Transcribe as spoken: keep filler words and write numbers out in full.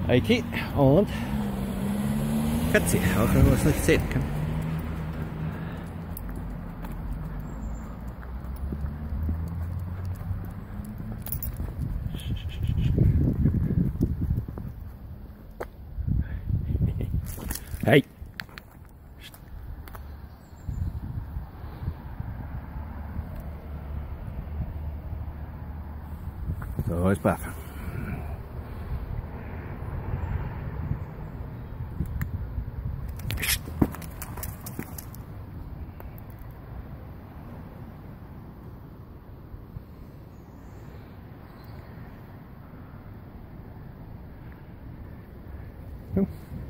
Okay, und Katze, auch wenn man es nicht sehen kann. Hey! So ist brav. So.